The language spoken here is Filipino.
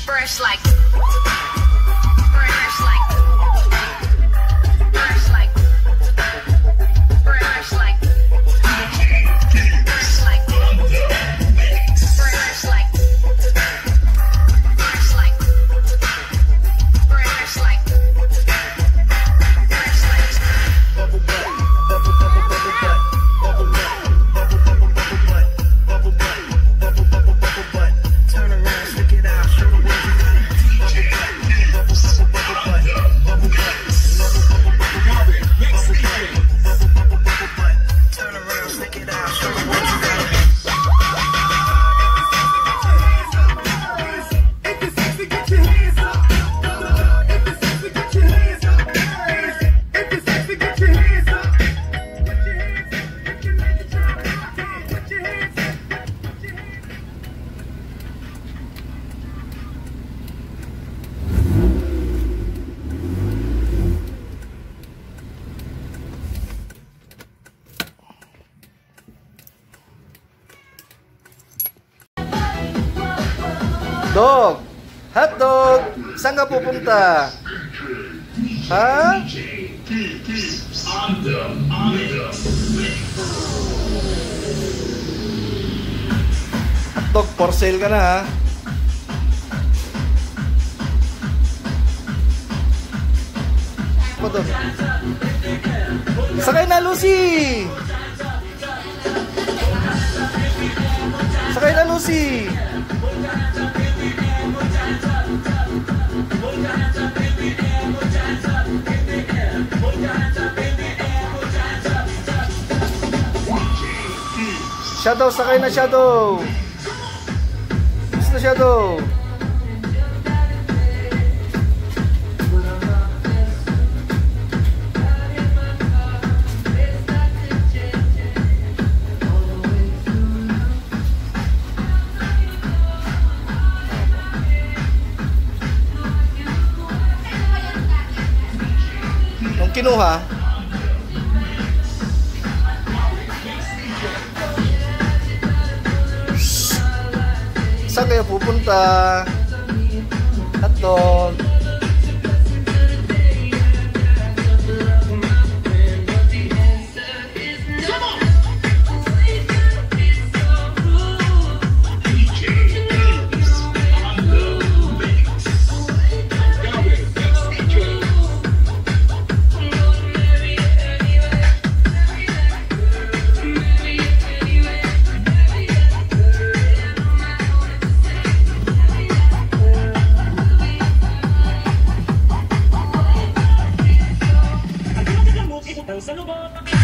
Fresh like fresh like fresh like fresh like fresh like fresh like fresh like fresh like fresh like bubble butt bubble bubble bubble butt bubble butt bubble bubble butt bubble butt bubble bubble bubble butt turn around stick it out show the world you got it bubble butt bubble bubble bubble butt bubble butt bubble bubble bubble butt bubble bubble bubble butt turn around stick it out show the world you got it. If it's sexy, get your hands up. If it's sexy, get your hands up. If it's sexy, get your hands up. Put your hands up. If you make the job hot, put your hands up. Put your hands up. Dog! Hotdog! Saan ka pupunta? Ha? Hotdog, for sale ka na ha? Hotdog. Sakay na, Lucy! Sakay na, Lucy! Shadow, sakay na Shadow. Gusto Shadow. Nung kinuha, saan kayo pupunta? Hotdog. Sa lubot